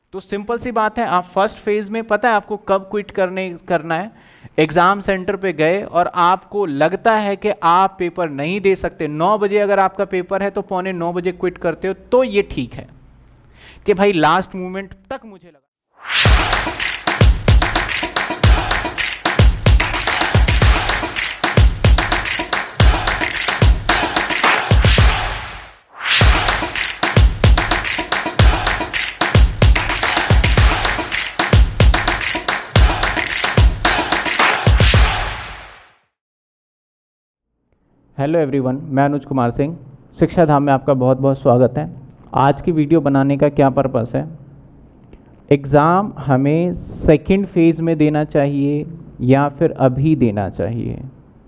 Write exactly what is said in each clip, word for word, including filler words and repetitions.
तो सिंपल सी बात है, आप फर्स्ट फेज में पता है आपको कब क्विट करने करना है। एग्जाम सेंटर पे गए और आपको लगता है कि आप पेपर नहीं दे सकते, नौ बजे अगर आपका पेपर है तो पौने नौ बजे क्विट करते हो, तो ये ठीक है कि भाई लास्ट मोमेंट तक मुझे लगा। हेलो एवरीवन, मैं अनुज कुमार सिंह, शिक्षा धाम में आपका बहुत बहुत स्वागत है। आज की वीडियो बनाने का क्या पर्पस है, एग्ज़ाम हमें सेकंड फेज़ में देना चाहिए या फिर अभी देना चाहिए।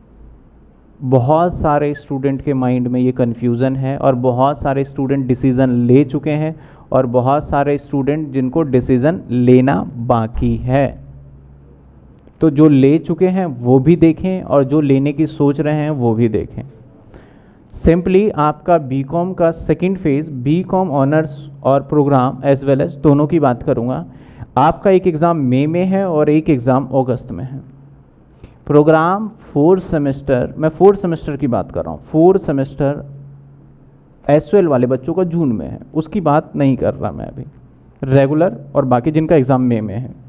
बहुत सारे स्टूडेंट के माइंड में ये कन्फ्यूज़न है और बहुत सारे स्टूडेंट डिसीज़न ले चुके हैं और बहुत सारे स्टूडेंट जिनको डिसीज़न लेना बाकी है। तो जो ले चुके हैं वो भी देखें और जो लेने की सोच रहे हैं वो भी देखें। सिंपली आपका बीकॉम का सेकंड फेज़, बीकॉम ऑनर्स और प्रोग्राम एज वेल एज दोनों की बात करूंगा। आपका एक एग्ज़ाम मई में है और एक एग्ज़ाम अगस्त में है। प्रोग्राम फोर्थ सेमेस्टर, मैं फोर्थ सेमेस्टर की बात कर रहा हूँ, फोर्थ सेमेस्टर एस वाले बच्चों का जून में है, उसकी बात नहीं कर रहा मैं अभी, रेगुलर और बाकी जिनका एग्ज़ाम मई में है।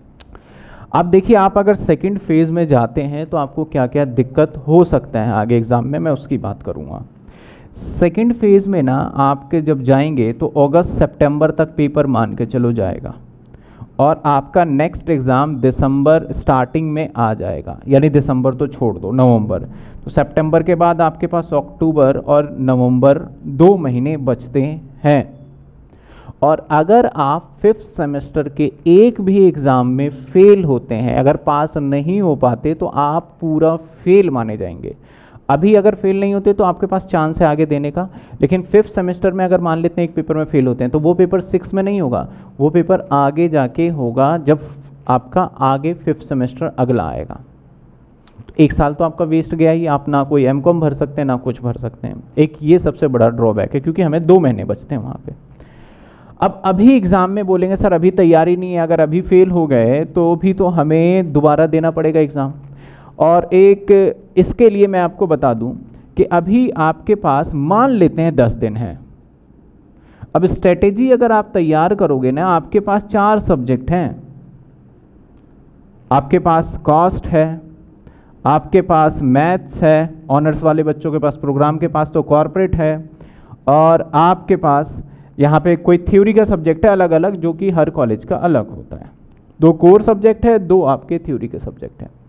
अब देखिए, आप अगर सेकंड फेज़ में जाते हैं तो आपको क्या क्या दिक्कत हो सकता है आगे एग्ज़ाम में, मैं उसकी बात करूँगा। सेकंड फेज़ में ना आपके जब जाएंगे तो अगस्त सितंबर तक पेपर मान के चलो जाएगा और आपका नेक्स्ट एग्ज़ाम दिसंबर स्टार्टिंग में आ जाएगा, यानी दिसंबर तो छोड़ दो, नवंबर। तो सितंबर के बाद आपके पास अक्टूबर और नवंबर दो महीने बचते हैं। और अगर आप फिफ्थ सेमेस्टर के एक भी एग्ज़ाम में फेल होते हैं, अगर पास नहीं हो पाते तो आप पूरा फेल माने जाएंगे। अभी अगर फेल नहीं होते तो आपके पास चांस है आगे देने का, लेकिन फिफ्थ सेमेस्टर में अगर मान लेते हैं एक पेपर में फेल होते हैं तो वो पेपर सिक्स में नहीं होगा, वो पेपर आगे जाके होगा जब आपका आगे फिफ्थ सेमेस्टर अगला आएगा। तो एक साल तो आपका वेस्ट गया ही, आप ना कोई एम कॉम भर सकते हैं ना कुछ भर सकते हैं। एक ये सबसे बड़ा ड्रॉबैक है, क्योंकि हमें दो महीने बचते हैं वहाँ पर। अब अभी एग्ज़ाम में बोलेंगे सर अभी तैयारी नहीं है, अगर अभी फेल हो गए तो भी तो हमें दोबारा देना पड़ेगा एग्ज़ाम। और एक इसके लिए मैं आपको बता दूं कि अभी आपके पास मान लेते हैं दस दिन है। अब स्ट्रेटेजी अगर आप तैयार करोगे ना, आपके पास चार सब्जेक्ट हैं, आपके पास कॉस्ट है, आपके पास मैथ्स है, ऑनर्स वाले बच्चों के पास, प्रोग्राम के पास तो कॉर्पोरेट है, और आपके पास यहाँ पे कोई थ्योरी का सब्जेक्ट है अलग अलग, जो कि हर कॉलेज का अलग होता है। दो कोर सब्जेक्ट है, दो आपके थ्योरी के सब्जेक्ट हैं।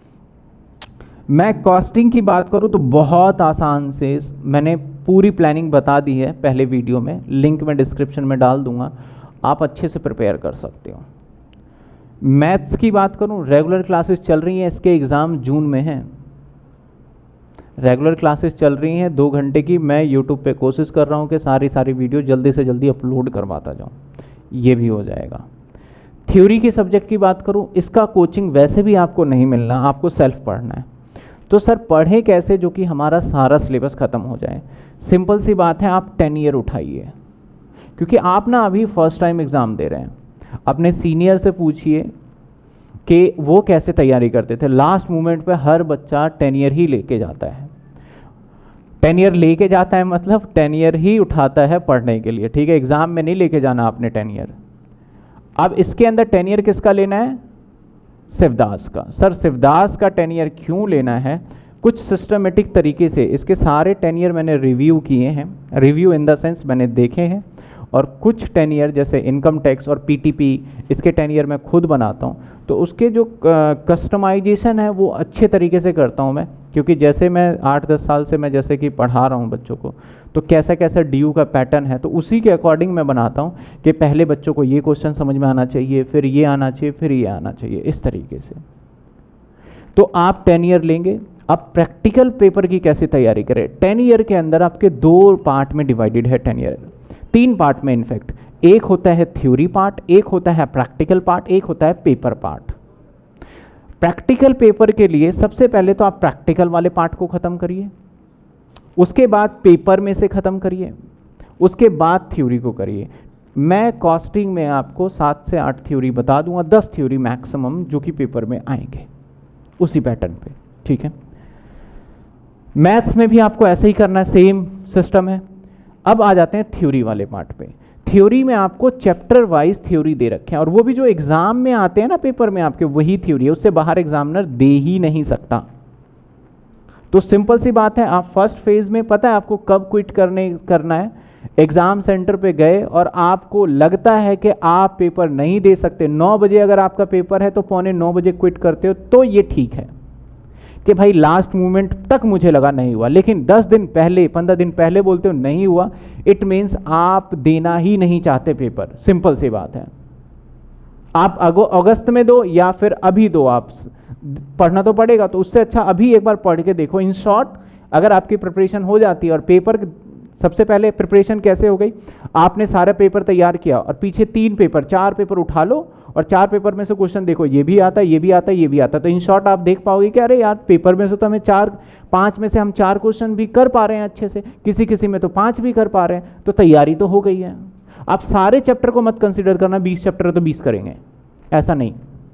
मैं कॉस्टिंग की बात करूँ तो बहुत आसान से मैंने पूरी प्लानिंग बता दी है पहले वीडियो में, लिंक मैं डिस्क्रिप्शन में डाल दूंगा, आप अच्छे से प्रिपेयर कर सकते हो। मैथ्स की बात करूँ, रेगुलर क्लासेस चल रही हैं, इसके एग्ज़ाम जून में हैं। रेगुलर क्लासेस चल रही हैं दो घंटे की, मैं यूट्यूब पे कोशिश कर रहा हूँ कि सारी सारी वीडियो जल्दी से जल्दी अपलोड करवाता जाऊँ, ये भी हो जाएगा। थ्योरी के सब्जेक्ट की बात करूँ, इसका कोचिंग वैसे भी आपको नहीं मिलना, आपको सेल्फ पढ़ना है। तो सर पढ़ें कैसे जो कि हमारा सारा सिलेबस ख़त्म हो जाए? सिंपल सी बात है, आप टेन ईयर उठाइए, क्योंकि आप ना अभी फर्स्ट टाइम एग्ज़ाम दे रहे हैं। अपने सीनियर से पूछिए कि वो कैसे तैयारी करते थे। लास्ट मोमेंट पे हर बच्चा टेन ईयर ही लेके जाता है, टेन ईयर लेके जाता है मतलब टेन ईयर ही उठाता है पढ़ने के लिए, ठीक है। एग्ज़ाम में नहीं लेके जाना आपने टेन ईयर। अब इसके अंदर टेन ईयर किसका लेना है? शिवदास का। सर शिवदास का टेन ईयर क्यों लेना है? कुछ सिस्टमेटिक तरीके से इसके सारे टेन ईयर मैंने रिव्यू किए हैं, रिव्यू इन द सेंस मैंने देखे हैं, और कुछ टेन ईयर जैसे इनकम टैक्स और पीटीपी, इसके टेन ईयर मैं खुद बनाता हूँ। तो उसके जो कस्टमाइजेशन है वो अच्छे तरीके से करता हूँ मैं, क्योंकि जैसे मैं आठ दस साल से मैं जैसे कि पढ़ा रहा हूँ बच्चों को, तो कैसा कैसा ड्यू का पैटर्न है तो उसी के अकॉर्डिंग मैं बनाता हूँ कि पहले बच्चों को ये क्वेश्चन समझ में आना चाहिए, फिर ये आना चाहिए, फिर ये आना चाहिए, इस तरीके से। तो आप टेन ईयर लेंगे। अब प्रैक्टिकल पेपर की कैसे तैयारी करें? टेन ईयर के अंदर आपके दो पार्ट में डिवाइडेड है टेन ईयर, तीन पार्ट में इनफैक्ट। एक होता है थ्योरी पार्ट, एक होता है प्रैक्टिकल पार्ट, एक होता है पेपर पार्ट। प्रैक्टिकल पेपर के लिए सबसे पहले तो आप प्रैक्टिकल वाले पार्ट को ख़त्म करिए, उसके बाद पेपर में से ख़त्म करिए, उसके बाद थ्योरी को करिए। मैं कॉस्टिंग में आपको सात से आठ थ्योरी बता दूंगा, दस थ्योरी मैक्सिमम जो कि पेपर में आएंगे उसी पैटर्न पे, ठीक है। मैथ्स में भी आपको ऐसे ही करना है, सेम सिस्टम है। अब आ जाते हैं थ्योरी वाले पार्ट पे। थ्योरी में आपको चैप्टर वाइज थ्योरी दे रखे हैं और वो भी जो एग्जाम में आते हैं ना पेपर में आपके, वही थ्योरी है, उससे बाहर एग्जामिनर दे ही नहीं सकता। तो सिंपल सी बात है, आप फर्स्ट फेज में पता है आपको कब क्विट करने करना है। एग्जाम सेंटर पे गए और आपको लगता है कि आप पेपर नहीं दे सकते, नौ बजे अगर आपका पेपर है तो पौने नौ बजे क्विट करते हो, तो ये ठीक है कि भाई लास्ट मोमेंट तक मुझे लगा नहीं हुआ, लेकिन दस दिन पहले पंद्रह दिन पहले बोलते हो नहीं हुआ, इट मीन्स आप देना ही नहीं चाहते पेपर। सिंपल सी बात है। आप अगस्त में दो या फिर अभी दो, आप पढ़ना तो पड़ेगा, तो उससे अच्छा अभी एक बार पढ़ के देखो। इन शॉर्ट, अगर आपकी प्रिपरेशन हो जाती है और पेपर, सबसे पहले प्रिपरेशन कैसे हो गई, आपने सारा पेपर तैयार किया और पीछे तीन पेपर चार पेपर उठा लो और चार पेपर में से क्वेश्चन देखो, ये भी आता है ये भी आता है ये भी आता है, तो इन शॉर्ट आप देख पाओगे कि अरे यार पेपर में से तो हमें चार पांच में से हम चार क्वेश्चन भी कर पा रहे हैं अच्छे से, किसी किसी में तो पांच भी कर पा रहे हैं, तो तैयारी तो हो गई है। आप सारे चैप्टर को मत कंसिडर करना, बीस चैप्टर है तो बीस करेंगे, ऐसा नहीं।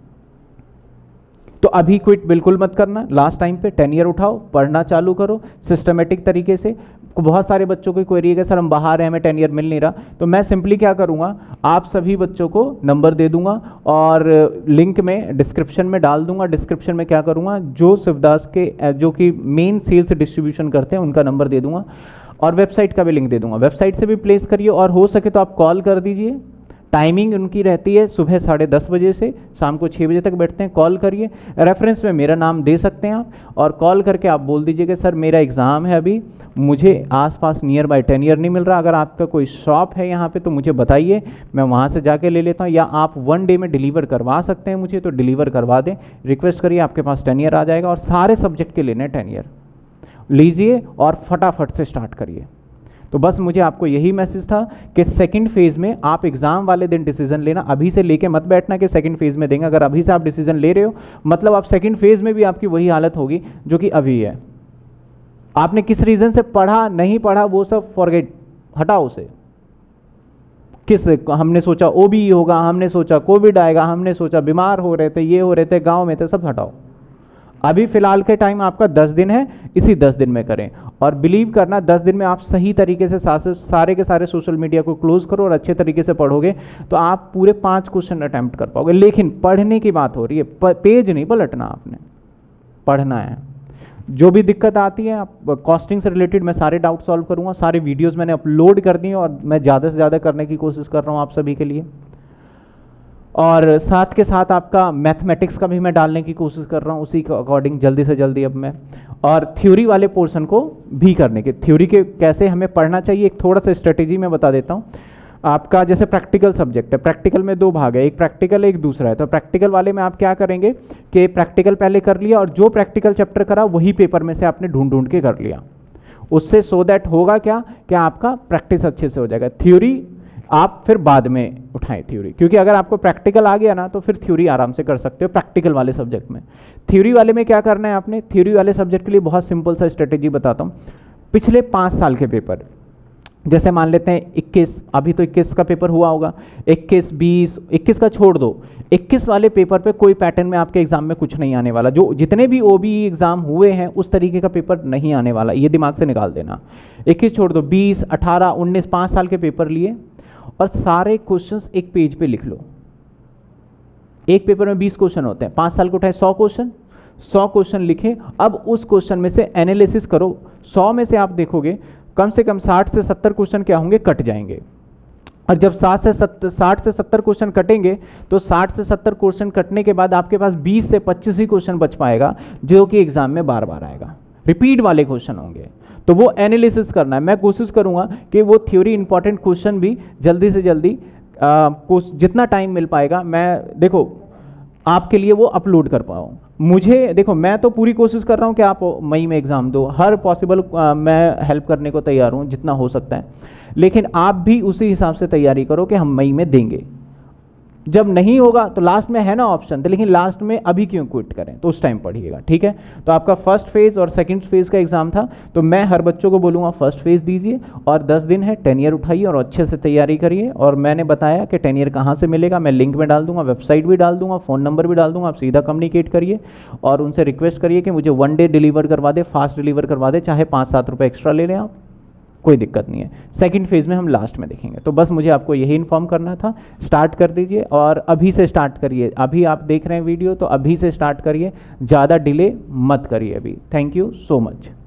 तो अभी क्विट बिल्कुल मत करना, लास्ट टाइम पे टेन ईयर उठाओ, पढ़ना चालू करो सिस्टमेटिक तरीके से। बहुत सारे बच्चों को क्वेरी है कि सर हम बाहर हैं, हमें टेन ईयर मिल नहीं रहा, तो मैं सिंपली क्या करूंगा, आप सभी बच्चों को नंबर दे दूंगा और लिंक में डिस्क्रिप्शन में डाल दूंगा। डिस्क्रिप्शन में क्या करूंगा, जो शिवदास के जो कि मेन सेल्स डिस्ट्रीब्यूशन करते हैं उनका नंबर दे दूंगा और वेबसाइट का भी लिंक दे दूंगा। वेबसाइट से भी प्लेस करिए और हो सके तो आप कॉल कर दीजिए। टाइमिंग उनकी रहती है सुबह साढ़े दस बजे से शाम को छः बजे तक बैठते हैं। कॉल करिए, रेफरेंस में मेरा नाम दे सकते हैं आप, और कॉल करके आप बोल दीजिए कि सर मेरा एग्ज़ाम है अभी, मुझे आसपास नियर बाय टेन ईयर नहीं मिल रहा, अगर आपका कोई शॉप है यहाँ पे तो मुझे बताइए, मैं वहाँ से जाके ले लेता हूँ, या आप वन डे में डिलीवर करवा सकते हैं मुझे तो डिलीवर करवा दें। रिक्वेस्ट करिए, आपके पास टेन ईयर आ जाएगा और सारे सब्जेक्ट के लेने टेन ईयर लीजिए और फटाफट से स्टार्ट करिए। तो बस मुझे आपको यही मैसेज था कि सेकंड फेज़ में आप एग्ज़ाम वाले दिन डिसीजन लेना, अभी से लेके मत बैठना कि सेकंड फेज़ में देंगे। अगर अभी से आप डिसीजन ले रहे हो मतलब आप सेकंड फेज़ में भी आपकी वही हालत होगी जो कि अभी है। आपने किस रीज़न से पढ़ा नहीं पढ़ा वो सब फॉरगेट, हटाओ उसे। किस हमने सोचा ओबी होगा, हमने सोचा कोविड आएगा, हमने सोचा बीमार हो रहे थे, ये हो रहे थे, गाँव में थे, सब हटाओ। अभी फिलहाल के टाइम आपका दस दिन है, इसी दस दिन में करें और बिलीव करना दस दिन में आप सही तरीके से सारे के सारे सोशल मीडिया को क्लोज करो और अच्छे तरीके से पढ़ोगे तो आप पूरे पांच क्वेश्चन अटेम्प्ट कर पाओगे। लेकिन पढ़ने की बात हो रही है, पेज नहीं पलटना, आपने पढ़ना है। जो भी दिक्कत आती है आप कॉस्टिंग से रिलेटेड मैं सारे डाउट सॉल्व करूँगा। सारे वीडियोज़ मैंने अपलोड कर दिए और मैं ज़्यादा से ज़्यादा करने की कोशिश कर रहा हूँ आप सभी के लिए, और साथ के साथ आपका मैथमेटिक्स का भी मैं डालने की कोशिश कर रहा हूँ उसी के अकॉर्डिंग जल्दी से जल्दी अब मैं, और थ्योरी वाले पोर्शन को भी करने के, थ्योरी के कैसे हमें पढ़ना चाहिए एक थोड़ा सा स्ट्रेटेजी मैं बता देता हूँ। आपका जैसे प्रैक्टिकल सब्जेक्ट है, प्रैक्टिकल में दो भाग है, एक प्रैक्टिकल है एक दूसरा है। तो प्रैक्टिकल वाले में आप क्या करेंगे कि प्रैक्टिकल पहले कर लिया और जो प्रैक्टिकल चैप्टर करा वही पेपर में से आपने ढूंढ ढूंढ के कर लिया, उससे सो दैट होगा क्या क्या आपका प्रैक्टिस अच्छे से हो जाएगा। थ्योरी आप फिर बाद में उठाएं थ्योरी, क्योंकि अगर आपको प्रैक्टिकल आ गया ना तो फिर थ्योरी आराम से कर सकते हो प्रैक्टिकल वाले सब्जेक्ट में। थ्योरी वाले में क्या करना है आपने, थ्योरी वाले सब्जेक्ट के लिए बहुत सिंपल सा स्ट्रेटेजी बताता हूँ। पिछले पाँच साल के पेपर, जैसे मान लेते हैं इक्कीस, अभी तो इक्कीस का पेपर हुआ होगा, इक्कीस बीस इक्कीस का छोड़ दो, इक्कीस वाले पेपर पे कोई पैटर्न में आपके एग्जाम में कुछ नहीं आने वाला। जो जितने भी ओबी एग्जाम हुए हैं उस तरीके का पेपर नहीं आने वाला, ये दिमाग से निकाल देना। इक्कीस छोड़ दो, बीस अठारह उन्नीस पाँच साल के पेपर लिए और सारे क्वेश्चंस एक पेज पे लिख लो। एक पेपर में बीस क्वेश्चन होते हैं, पाँच साल को उठाए सौ क्वेश्चन, सौ क्वेश्चन लिखे। अब उस क्वेश्चन में से एनालिसिस करो, सौ में से आप देखोगे कम से कम साठ से सत्तर क्वेश्चन क्या होंगे, कट जाएंगे। और जब साठ से सत्तर साठ से सत्तर क्वेश्चन कटेंगे तो साठ से सत्तर क्वेश्चन कटने के बाद आपके पास बीस से पच्चीस ही क्वेश्चन बच पाएगा जो कि एग्जाम में बार बार आएगा, रिपीट वाले क्वेश्चन होंगे। तो वो एनालिसिस करना है। मैं कोशिश करूंगा कि वो थ्योरी इंपॉर्टेंट क्वेश्चन भी जल्दी से जल्दी आ, जितना टाइम मिल पाएगा मैं देखो आपके लिए वो अपलोड कर पाऊँ। मुझे देखो मैं तो पूरी कोशिश कर रहा हूँ कि आप मई में एग्ज़ाम दो, हर पॉसिबल मैं हेल्प करने को तैयार हूँ जितना हो सकता है, लेकिन आप भी उसी हिसाब से तैयारी करो कि हम मई में देंगे। जब नहीं होगा तो लास्ट में है ना ऑप्शन, तो लेकिन लास्ट में अभी क्यों क्विट करें, तो उस टाइम पढ़िएगा, ठीक है। तो आपका फर्स्ट फेज और सेकंड फेज का एग्जाम था, तो मैं हर बच्चों को बोलूँगा फर्स्ट फेज दीजिए और दस दिन है, टेनियर उठाइए और अच्छे से तैयारी करिए। और मैंने बताया कि टेनियर कहाँ से मिलेगा, मैं लिंक में डाल दूंगा, वेबसाइट भी डाल दूंगा, फ़ोन नंबर भी डाल दूंगा, आप सीधा कम्युनिकेट करिए और उनसे रिक्वेस्ट करिए कि मुझे वन डे डिलीवर करवा दे, फास्ट डिलीवर करवा दे, चाहे पाँच सात रुपये एक्स्ट्रा ले लें आप, कोई दिक्कत नहीं है। सेकंड फेज़ में हम लास्ट में देखेंगे। तो बस मुझे आपको यही इन्फॉर्म करना था। स्टार्ट कर दीजिए और अभी से स्टार्ट करिए, अभी आप देख रहे हैं वीडियो तो अभी से स्टार्ट करिए, ज़्यादा डिले मत करिए अभी। Thank you so much.